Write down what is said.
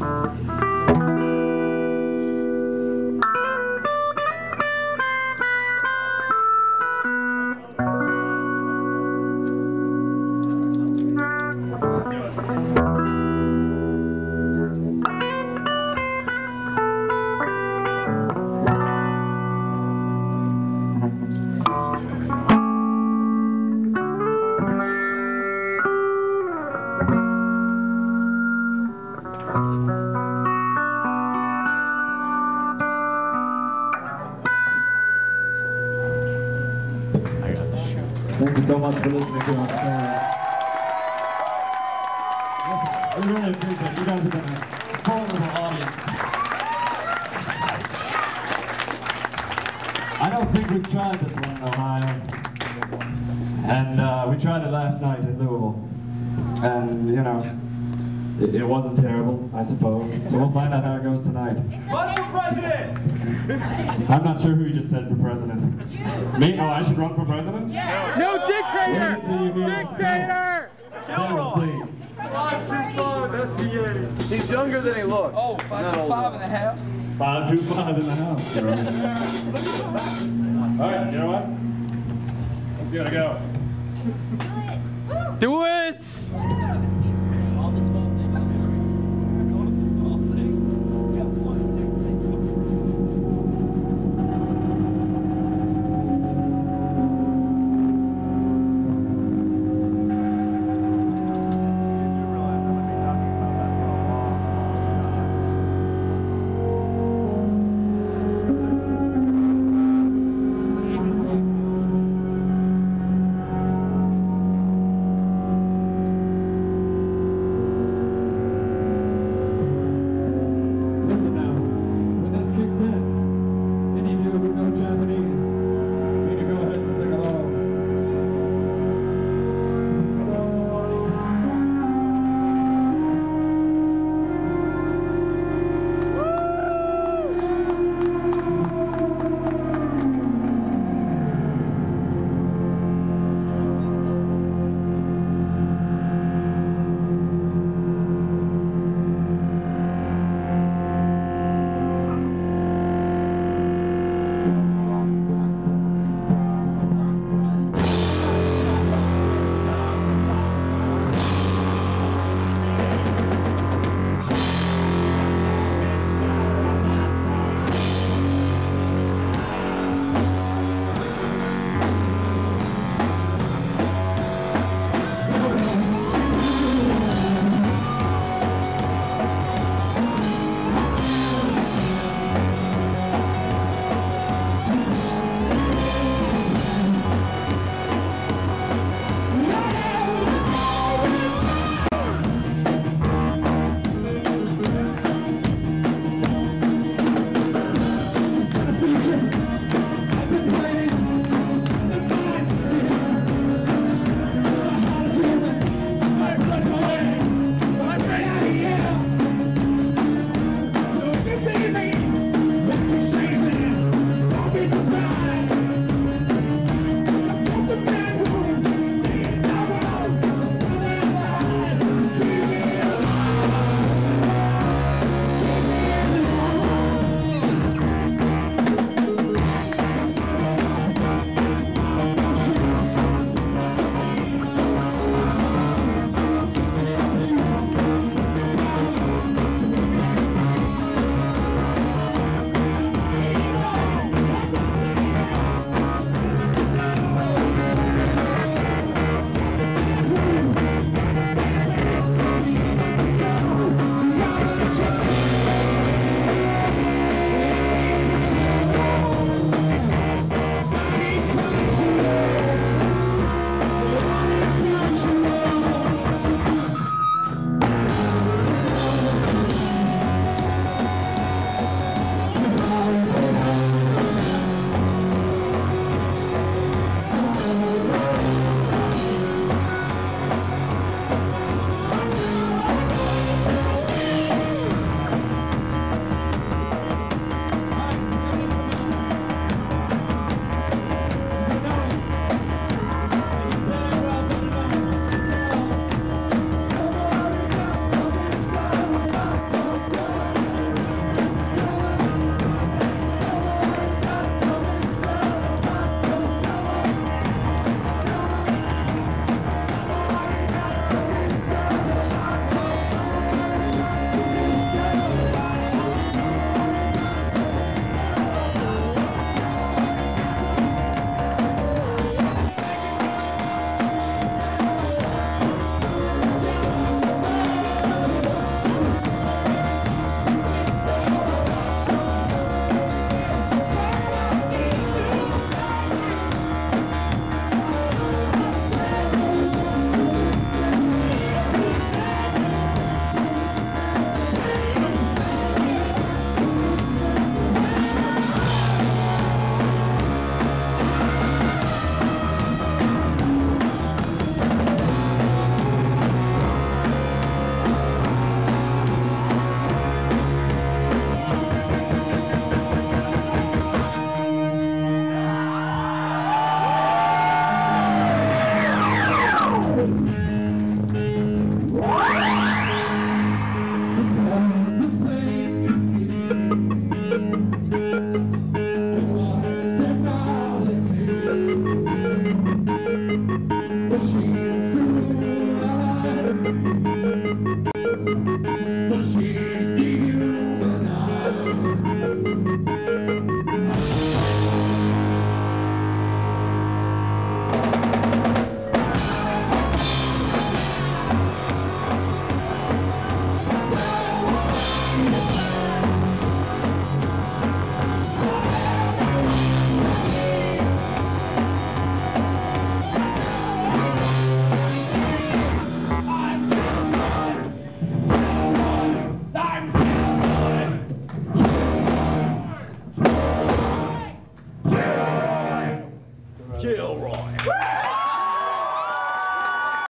Thank you so much for listening to our story. We really appreciate it. You guys have been a formidable audience. I don't think we've tried this one in Ohio. And we tried it last night in Louisville. And, you know, it wasn't terrible, I suppose. So we'll find out how it goes tonight. Run for president! I'm not sure who you just said for president. Me? Oh, I should run for president? Yeah. No dictator! Dictator! We'll see. 525 SCA. He's younger than he looks. Oh, 525 in the house? 525 in the house. All right, you know what? Let's give it a go. Do it! Roy.